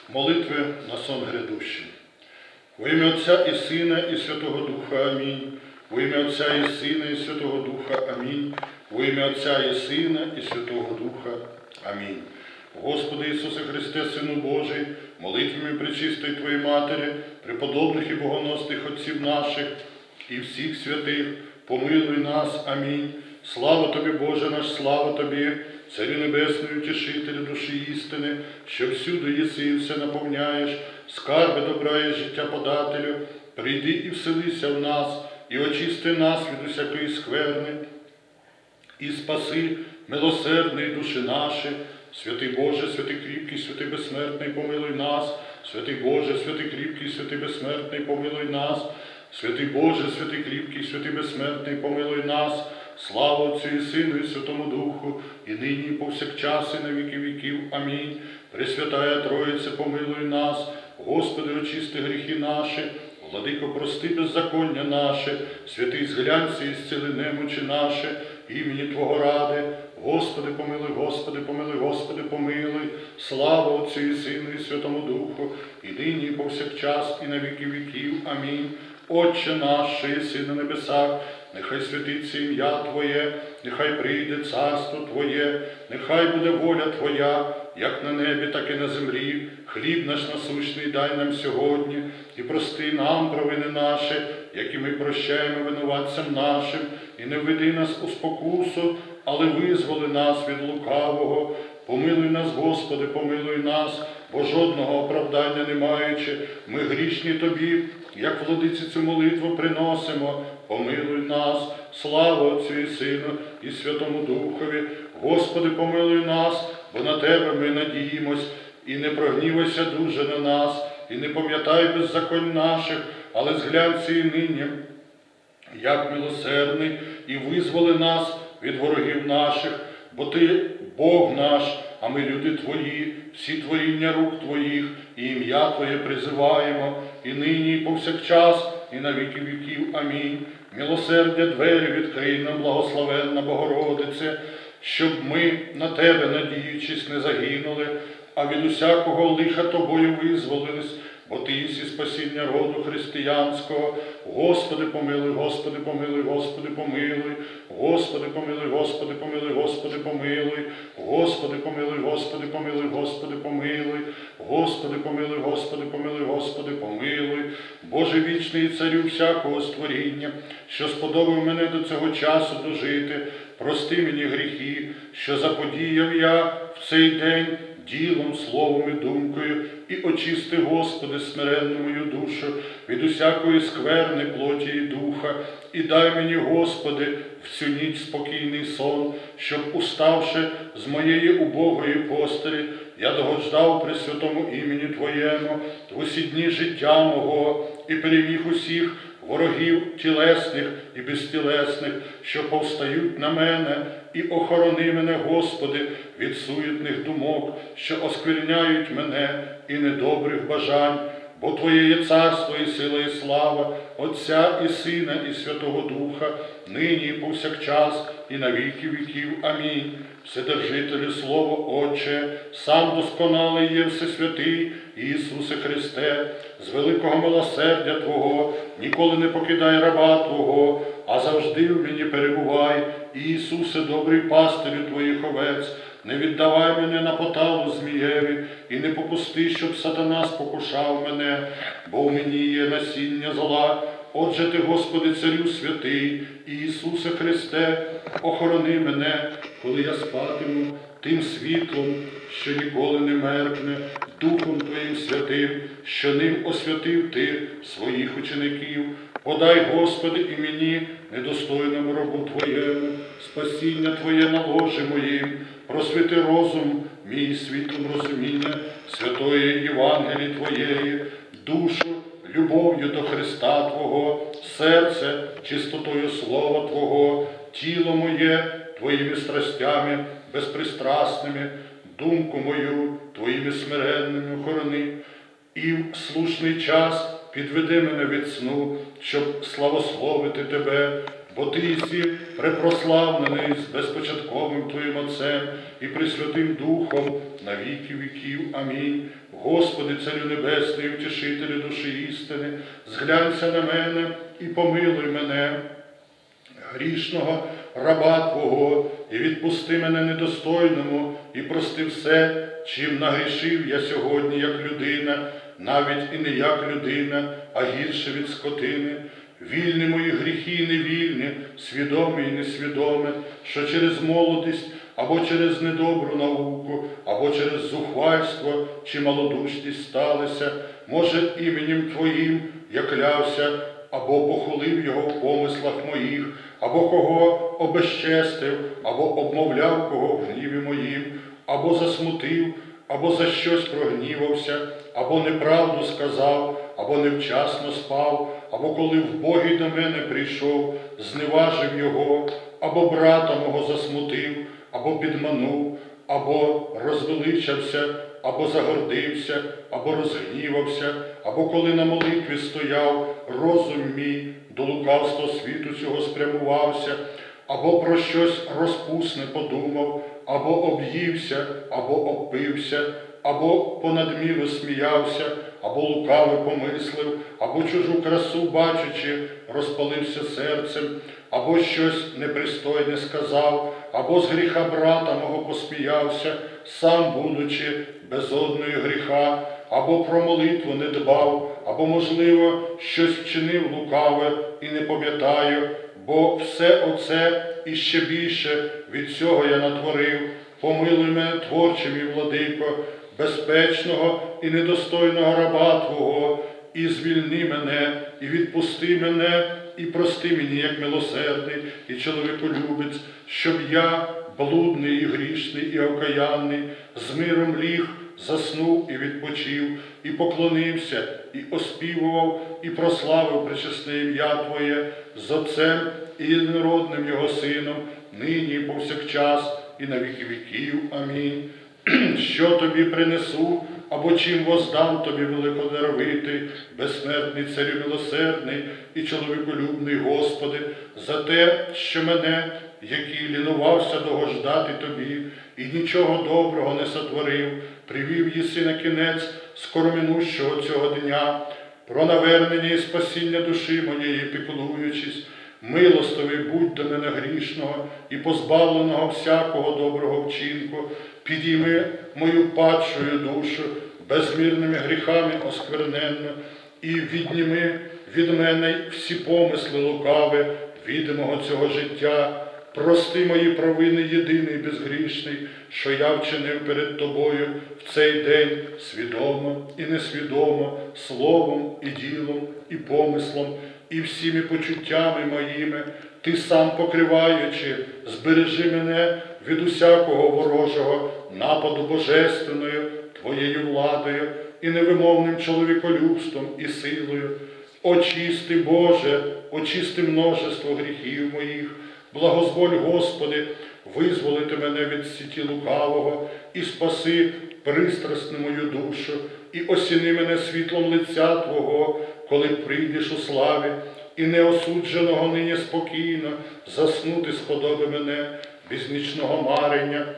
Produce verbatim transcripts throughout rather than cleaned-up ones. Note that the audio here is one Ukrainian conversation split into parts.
Молитви на сон грядущий. Во ім'я Отця і Сина, і Святого Духа. Амінь. Во ім'я Отця і Сина, і Святого Духа. Амінь. Во ім'я Отця і Сина, і Святого Духа. Амінь. Господи Ісусе Христе, Сину Божий, молитвами пречистої Твоєї Матері, преподобних і богоносних отців наших і всіх святих, помилуй нас. Амінь. Слава Тобі, Боже наш, слава Тобі, Царю Небесний, утішителю душі істини, що всюди єси і все наповняєш, скарби добра і життя подателю, прийди і вселися в нас, і очисти нас від усякої скверни, і спаси милосердної душі наші. Святий Боже, святий кріпкий, святий безсмертний, помилуй нас. Святий Боже, святий кріпкий, святий безсмертний, помилуй нас. Святий Боже, святий кріпкий, святий безсмертний, помилуй нас. Слава Отцю і Сину, і Святому Духу, і нині, і повсякчас, і на віки віків. Амінь. Пресвятая Троїце, помилуй нас. Господи, очисти гріхи наші. Владико, прости беззаконня наше. Святий, зглянься і зціли немочі наші. Імені Твого ради. Господи, помилуй, Господи, помилуй, Господи, помилуй. Слава Отцю і Сину, і Святому Духу, і нині, і повсякчас, і на віки віків. Амінь. Отче наш, що єси на небесах, нехай святиться ім'я Твоє, нехай прийде царство Твоє, нехай буде воля Твоя, як на небі, так і на землі. Хліб наш насущний дай нам сьогодні, і прости нам провини наші, як і ми прощаємо винуватцям нашим, і не введи нас у спокусу, але визволи нас від лукавого. Помилуй нас, Господи, помилуй нас, бо жодного оправдання не маючи, ми грішні Тобі, як владиці цю молитву приносимо. Помилуй нас, слава Отцю і Сину, і Святому Духові. Господи, помилуй нас, бо на Тебе ми надіємось, і не прогнівайся дуже на нас, і не пам'ятай беззаконь наших, але зглянься і нині, як милосердний, і визволи нас від ворогів наших, бо Ти Бог наш, а ми люди Твої, всі творіння рук Твоїх, і ім'я Твоє призиваємо, і нині, і повсякчас, і на віки віків. Амінь. Милосердя двері відкрий нам, благословенна Богородице, щоб ми на Тебе, надіючись, не загинули, а від усякого лиха Тобою визволились, бо Ти єси спасіння роду християнського. Господи, помилуй, Господи, помилуй, Господи, помилуй. Господи, помилуй, Господи, помилуй, Господи, помилуй. Господи, помилуй, Господи, помилуй, Господи, помилуй. Господи, помилуй, Господи, помилуй, Господи, помилуй. Боже вічний Царю всякого створіння, що сподобав мене до цього часу дожити, прости мені гріхи, що заподіяв я в цей день ділом, словом і думкою, і очисти, Господи, смиренну мою душу від усякої скверни плоті і духа, і дай мені, Господи, в цю ніч спокійний сон, щоб, уставши з моєї убогої постелі, я догодждав при святому імені Твоєму в усі дні життя мого і переміг усіх ворогів тілесних і безтілесних, що повстають на мене, і охорони мене, Господи, від суетних думок, що оскверняють мене, і недобрих бажань, бо Твоє є царство і сила, і слава, Отця і Сина, і Святого Духа, нині і повсякчас, і на віки віків. Амінь. Вседержителю, Слово Отче, сам досконалий є Всесвятий Ісусе Христе, з великого милосердя Твого ніколи не покидай раба Твого, а завжди в мені перебувай. Ісусе, добрий пастирю Твоїх овець, не віддавай мене на поталу змієві, і не попусти, щоб сатана спокушав мене, бо в мені є насіння зла. Отже ти, Господи, Царю святий, Ісусе Христе, охорони мене, коли я спатиму, тим світлом, що ніколи не меркне, Духом Твоїм святим, що ним освятив Ти своїх учеників. Подай, Господи, і мені, недостойному рабу Твоєму, спасіння Твоє на ложі моїм, просвіти розум мій світлом розуміння святої Євангелії Твоєї, душу любов'ю до Христа Твого, серце чистотою Слова Твого, тіло моє Твоїми страстями безпристрасними, думку мою Твоїми смиренними охорони, і в слушний час підведи мене від сну, щоб славословити Тебе, бо Ти єси препрославлений з безпочатковим Твоїм Отцем і Пресвятим Духом на віки віків. Амінь. Господи, Царю Небесний, утішителю душі істини, зглянься на мене і помилуй мене, грішного раба Твого, і відпусти мене недостойному, і прости все, чим нагрішив я сьогодні, як людина, навіть і не як людина, а гірше від скотини. Вільні мої гріхи і невільні, свідомі і несвідомі, що через молодість, або через недобру науку, або через зухвальство чи малодушність сталися, може, іменем Твоїм я клявся, або похулив його в помислах моїх, або кого обезчестив, або обмовляв кого в гніві моїм, або засмутив, або за щось прогнівався, або неправду сказав, або невчасно спав, або коли вбогий до мене прийшов, зневажив його, або брата мого засмутив, або підманув, або розвеличався, або загордився, або розгнівався, або коли на молитві стояв, розум мій до лукавства світу цього спрямувався, або про щось розпусне подумав, або об'ївся, або обпився, або понадміру сміявся, або лукаво помислив, або чужу красу бачачи, розпалився серцем, або щось непристойне сказав, або з гріха брата мого посміявся, сам будучи без одної гріха, або про молитву не дбав, або, можливо, щось вчинив лукаве і не пам'ятаю, бо все оце і ще більше від цього я натворив. Помилуй мене, творче мій владико, безпечного і недостойного раба Твого, і звільни мене, і відпусти мене, і прости мені, як милосердний і чоловіколюбець, щоб я, блудний і грішний і окаянний, з миром ліг, заснув і відпочив, і поклонився, і оспівував, і прославив пречесне ім'я Твоє з Отцем і єдинородним Його Сином, нині і повсякчас, і на віки віків. Амінь. Що тобі принесу, або чим воздам тобі великодаровитий, безсмертний Царю милосердний і чоловіколюбний Господи, за те, що мене, який лінувався догождати тобі, і нічого доброго не сотворив, привів єси на кінець скороминущого цього дня, про навернення і спасіння душі моєї піклуючись, милостивий будь до мене грішного і позбавленого всякого доброго вчинку, підійми мою падшою душу, безмірними гріхами оскверненно, і відніми від мене всі помисли лукаві, відомого цього життя. Прости мої провини єдиний безгрішний, що я вчинив перед Тобою в цей день свідомо і несвідомо, словом і ділом, і помислом, і всіми почуттями моїми. Ти сам покриваючи, збережи мене від усякого ворожого нападу божественною Твоєю владою і невимовним чоловіколюбством і силою. Очисти, Боже, очисти множество гріхів моїх, благозволь, Господи, визволити мене від сіті лукавого і спаси пристрасну мою душу, і осіни мене світлом лиця Твого, коли прийдеш у славі, і неосудженого нині спокійно заснути сподоби мене без нічного марення,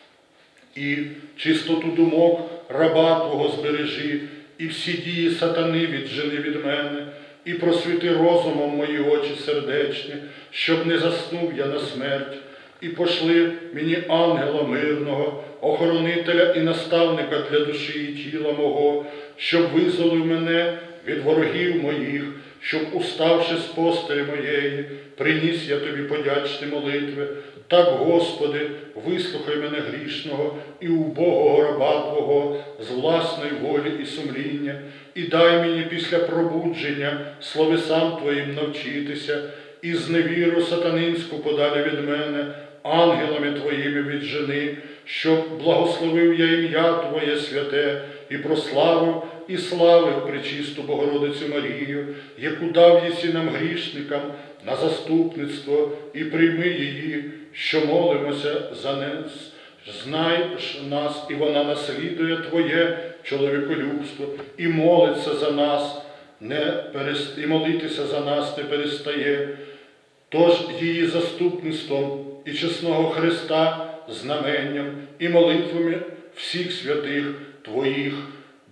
і чистоту думок раба Твого збережи, і всі дії сатани віджени від мене, і просвіти розумом мої очі сердечні, щоб не заснув я на смерть, і пошли мені ангела мирного, охоронителя і наставника для душі і тіла мого, щоб визволив мене від ворогів моїх, щоб, уставши з постелі моєї, приніс я Тобі подячні молитви. Так, Господи, вислухай мене грішного і убогого раба Твого з власної волі і сумління, і дай мені після пробудження словесам Твоїм навчитися, і зневіру сатанинську подалі від мене, ангелами Твоїми віджени, щоб благословив я ім'я Твоє святе, і прославив, і славив пречисту Богородицю Марію, яку дав єси нам грішникам на заступництво, і прийми її, що молимося за нас. Знай нас, і вона наслідує Твоє чоловіколюбство, і молиться за нас, не перест... і молитися за нас не перестає. Тож її заступництвом і чесного Христа знаменням і молитвами всіх святих Твоїх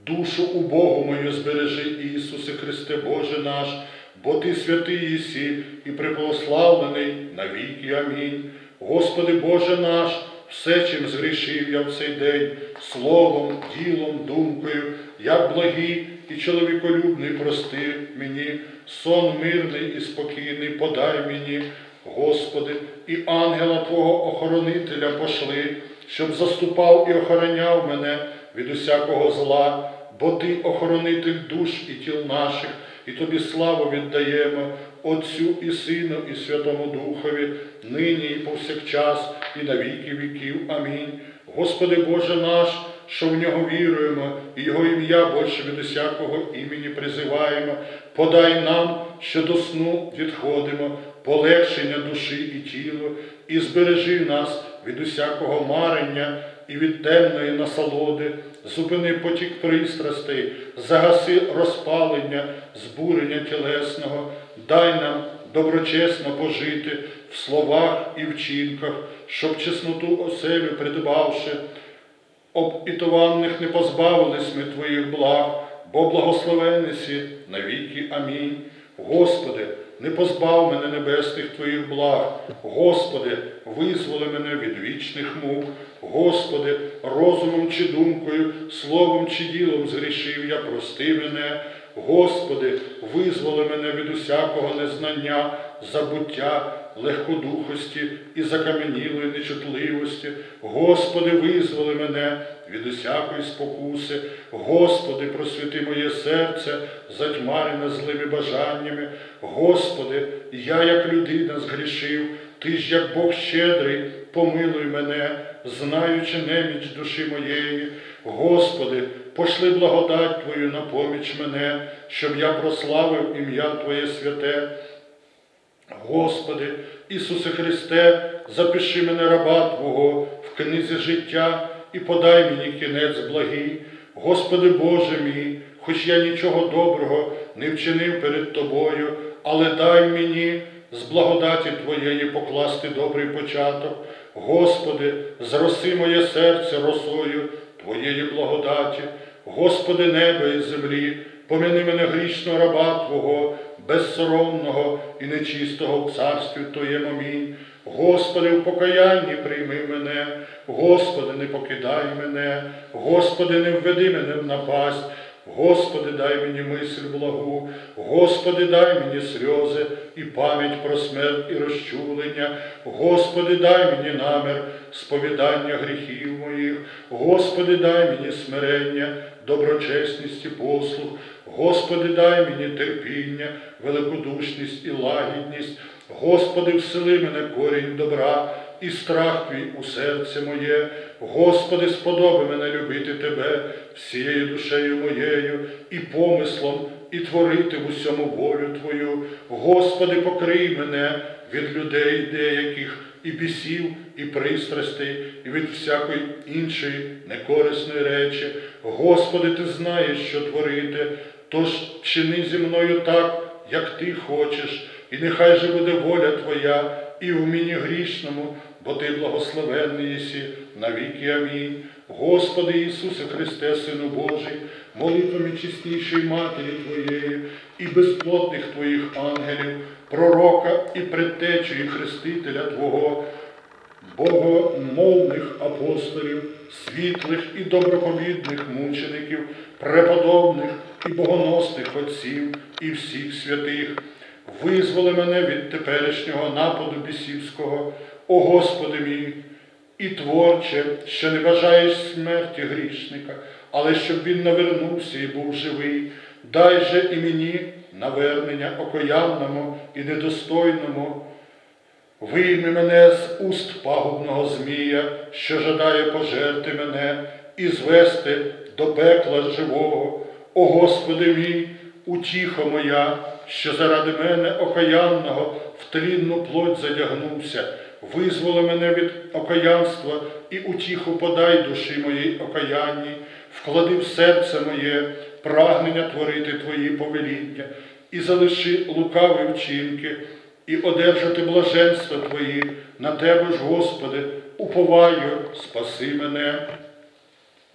Душу убогу мою збережи, Ісусе Христе Боже наш, бо Ти святий єсі і препославлений навіки. Амінь. Господи Боже наш, все, чим згрішив я в цей день, словом, ділом, думкою, як благий і чоловіколюбний прости мені, сон мирний і спокійний подай мені, Господи, і ангела Твого охоронителя пошли, щоб заступав і охороняв мене від усякого зла, бо Ти охоронитель душ і тіл наших, і Тобі славу віддаємо, Отцю і Сину, і Святому Духові, нині і повсякчас, і на віки віків. Амінь. Господи Боже наш, що в Нього віруємо, і Його ім'я більше від усякого імені призиваємо, подай нам, що до сну відходимо, полегшення душі і тілу, і збережи нас від усякого марення і від темної насолоди, зупини потік пристрастей, загаси розпалення, збурення тілесного, дай нам доброчесно пожити в словах і вчинках, щоб чесноту оселю придбавши, обітованих не позбавились ми Твоїх благ, бо благословенний сі навіки. Амінь. Господи, не позбав мене небесних Твоїх благ. Господи, визволи мене від вічних мук. Господи, розумом чи думкою, словом чи ділом згрішив я, прости мене. Господи, визволи мене від усякого незнання, забуття, легкодухості і закам'янілої нечутливості. Господи, визволи мене від усякої спокуси. Господи, просвіти моє серце, затьмарене злими бажаннями. Господи, я, як людина, згрішив, Ти ж, як Бог щедрий, помилуй мене, знаючи неміч душі моєї. Господи, пошли благодать Твою на поміч мене, щоб я прославив ім'я Твоє святе. Господи, Ісусе Христе, запиши мене, раба Твого, в книзі життя і подай мені кінець благий. Господи Боже мій, хоч я нічого доброго не вчинив перед Тобою, але дай мені з благодаті Твоєї покласти добрий початок. Господи, зроси моє серце росою Твоєї благодаті. Господи, небо і землі, помяни мене грішного раба Твого, безсоромного і нечистого в царстві Твоєму. Амінь. Господи, в покаянні прийми мене, Господи, не покидай мене, Господи, не введи мене в напасть, Господи, дай мені мисль благу, Господи, дай мені сльози і пам'ять про смерть і розчулення, Господи, дай мені намір сповідання гріхів моїх, Господи, дай мені смирення, доброчесність і послух, Господи, дай мені терпіння, великодушність і лагідність, Господи, всели мене корінь добра і страх Твій у серце моє. Господи, сподоби мене любити Тебе всією душею моєю і помислом, і творити в усьому волю Твою. Господи, покрий мене від людей деяких, і бісів, і пристрастей, і від всякої іншої некорисної речі. Господи, Ти знаєш, що творити, тож чини зі мною так, як Ти хочеш, і нехай же буде воля Твоя і в мені грішному, бо Ти благословенний єсі навіки. Амінь. Господи Ісусе Христе, Сину Божий, молитвами чеснішої Матері Твоєї і безплотних Твоїх ангелів, пророка і предтечі і хрестителя Твого, богомовних апостолів, світлих і доброповідних мучеників, преподобних і богоносних отців і всіх святих, визволи мене від теперішнього нападу бісівського, о Господи мій, і творче, що не бажаєш смерті грішника, але щоб він навернувся і був живий, дай же і мені навернення окоянному і недостойному. Вийми мене з уст пагубного змія, що жадає пожерти мене і звести до пекла живого. О Господи мій, утіхо моя, що заради мене окаянного в тлінну плоть задягнувся, визволи мене від окаянства і утіху подай душі моїй окаянній, вклади в серце моє прагнення творити Твої повеління і залиши лукаві вчинки, і одержати блаженство Твої. На Тебе ж, Господи, уповаю, спаси мене.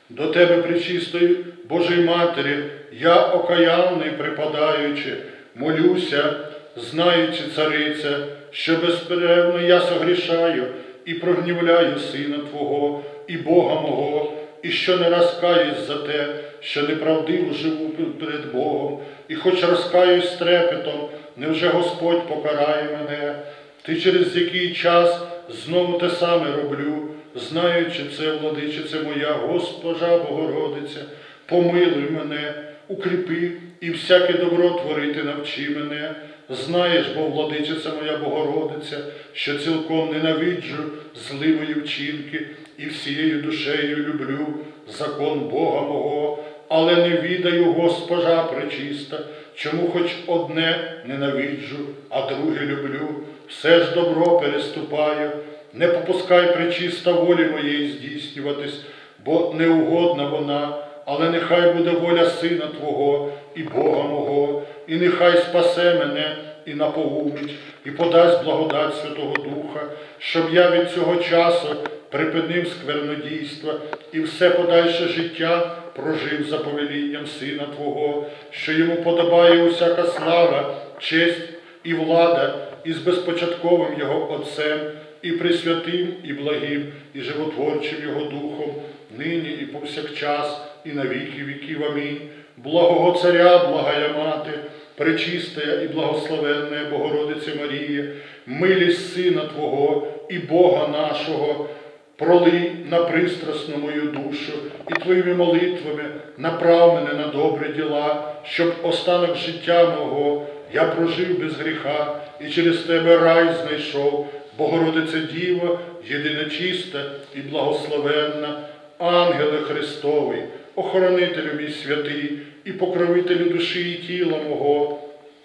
До Тебе, пречистої Божої Матері, я, окаянний припадаючи, молюся, знаючи, Цариця, що безперервно я согрішаю і прогнівляю Сина Твого і Бога мого, і що не розкаюсь за те, що неправдиво живу перед Богом, і хоч розкаюсь з трепетом, невже Господь покарає мене? Ти через який час знову те саме роблю, знаючи це, владичице моя, Госпожа Богородиця, помилуй мене, укріпи і всяке добро творити навчи мене. Знаєш, бо, владичиця моя Богородиця, що цілком ненавиджу зливої вчинки і всією душею люблю закон Бога мого, але не відаю, Госпожа пречиста, чому хоч одне ненавиджу, а друге люблю, все ж добро переступаю. Не попускай, пречиста, волі моєї здійснюватись, бо неугодна вона, але нехай буде воля Сина Твого і Бога мого, і нехай спасе мене і напоумить, і подасть благодать Святого Духа, щоб я від цього часу припинив сквернодійства і все подальше життя прожив за повелінням Сина Твого, що йому подобає усяка слава, честь і влада, і з безпочатковим Його Отцем, і пресвятим, і благим, і животворчим Його Духом, нині і повсякчас, і на віки віків. Амінь. Благого Царя, благая Мати, пречистая і благословенна Богородице Марія, милість Сина Твого і Бога нашого, пролий на пристрасну мою душу і Твоїми молитвами направ мене на добрі діла, щоб останок життя мого я прожив без гріха і через Тебе рай знайшов. Богородице Діво, єдиночиста і благословенна, ангеле Христовий, охоронителю мій святий і покровителю душі і тіла мого,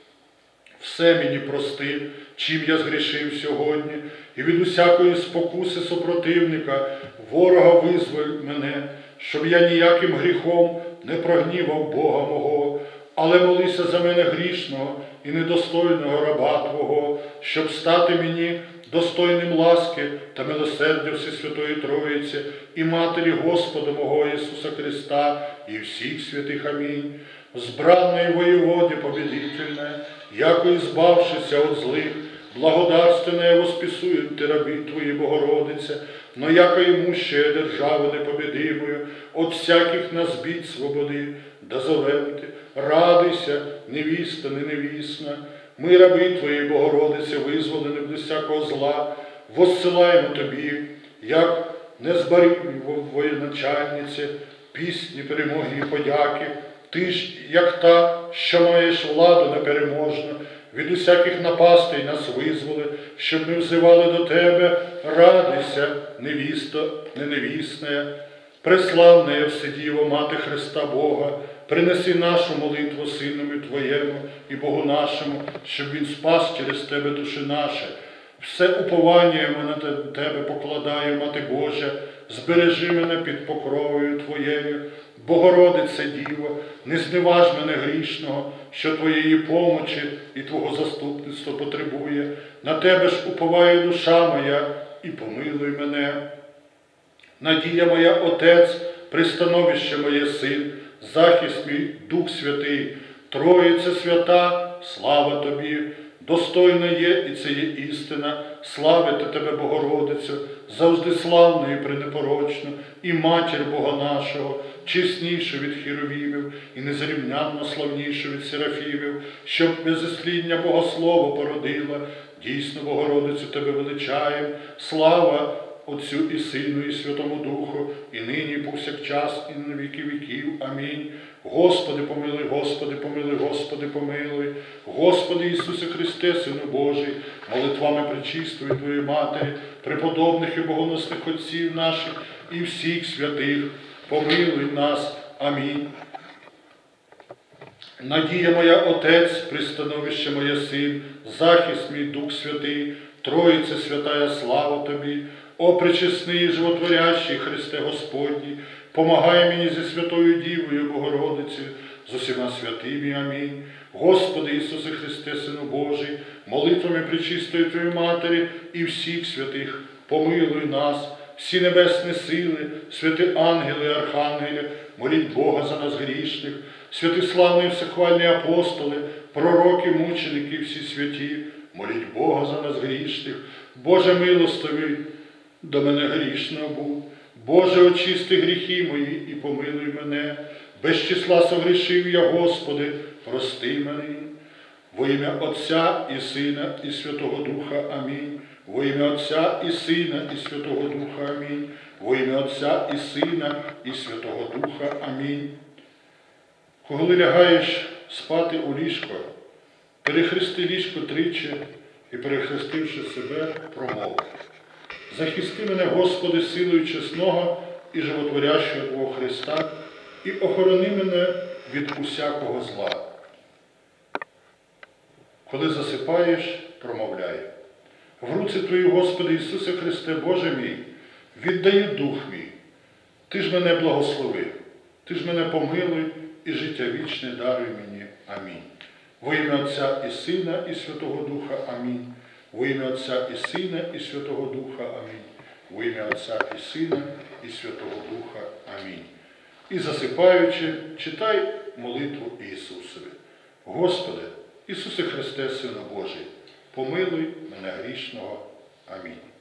все мені прости, чим я згрішив сьогодні, і від усякої спокуси супротивника, ворога визволь мене, щоб я ніяким гріхом не прогнівав Бога мого, але молися за мене грішного і недостойного раба Твого, щоб стати мені достойним ласки та милосердя Всесвятої Троїці і Матері Господа мого Ісуса Христа і всіх святих. Амінь. Збранної воєводі победительне, яко избавшися от злих, благодарственное восписуем Ти раби Твої, Богородице, но яко имущая державу непобедимую, от всяких нас бід свободи, да зовем Ти, радуйся, невіста, не невісна, ми, раби Твої, Богородице, визволені від всякого зла, воссилаємо Тобі, як незбарівні воєначальниці, пісні, перемоги і подяки. Ти ж, як та, що маєш владу непереможну, від усяких напастей нас визволи, щоб ми взивали до Тебе, радуйся, невісто, не невісне, преславна Вседіво, Мати Христа Бога, принеси нашу молитву Синові Твоєму і Богу нашому, щоб Він спас через Тебе душі наші. Все уповання ми на Тебе покладаю, Мати Божа, збережи мене під покровою Твоєю. Богородице Діво, не зневаж мене грішного, що Твоєї помочі і Твого заступництва потребує. На Тебе ж уповає душа моя, і помилуй мене. Надія моя, Отець, пристановище моє Син, захист мій, Дух Святий, Троїце свята, слава Тобі, достойна є, і це є істина, славити Тебе, Богородицю, завжди славну і пренепорочну, і Матір Бога нашого, чеснішу від хіровімів і незрівнянно славнішу від серафімів, щоб безіслідня Богослово породила, дійсно, Богородицю, Тебе величаєм, слава Отцю і Сину, і Святому Духу, і нині, і повсякчас, і на віки віків. Амінь. Господи, помилуй, Господи, помилуй, Господи, помилуй. Господи Ісусе Христе, Сину Божий, молитвами пречистої Твоєї Матері, преподобних і богоносних Отців наших і всіх святих, помилуй нас. Амінь. Надія моя, Отець, пристановище моє Син, захист мій, Дух Святий, Троїце святая, слава Тобі. О, пречесний і животворящий Христе Господній, помагай мені зі Святою Дівою Богородицею, з усіма святими. Амінь. Господи Ісусе Христе, Сину Божий, молитвами пречистої Твоєї Матері і всіх святих, помилуй нас. всі небесні сили, святі ангели і архангели, моліть Бога за нас грішних, святі славні і всехвальні апостоли, пророки, мученики, всі святі, моліть Бога за нас грішних. Боже милостивий, до мене грішного був. Боже, очисти гріхи мої і помилуй мене. Без числа согрішив я, Господи, прости мене. Во ім'я Отця і Сина, і Святого Духа. Амінь. Во ім'я Отця і Сина, і Святого Духа. Амінь. Во ім'я Отця і Сина, і Святого Духа. Амінь. Коли лягаєш спати у ліжко, перехрести ліжко тричі і, перехрестивши себе, промов: захисти мене, Господи, силою чесного і животворящого Твого Христа, і охорони мене від усякого зла. Коли засипаєш, промовляй: в руці Твої, Господи Ісусе Христе, Боже мій, віддаю дух мій. Ти ж мене благослови, Ти ж мене помилуй і життя вічне даруй мені. Амінь. Во ім'я Отця і Сина, і Святого Духа. Амінь. Во ім'я Отця і Сина, і Святого Духа. Амінь. Во ім'я Отця і Сина, і Святого Духа. Амінь. І засипаючи, читай молитву Ісусові. Господи, Ісусе Христе, Сину Божий, помилуй мене грішного. Амінь.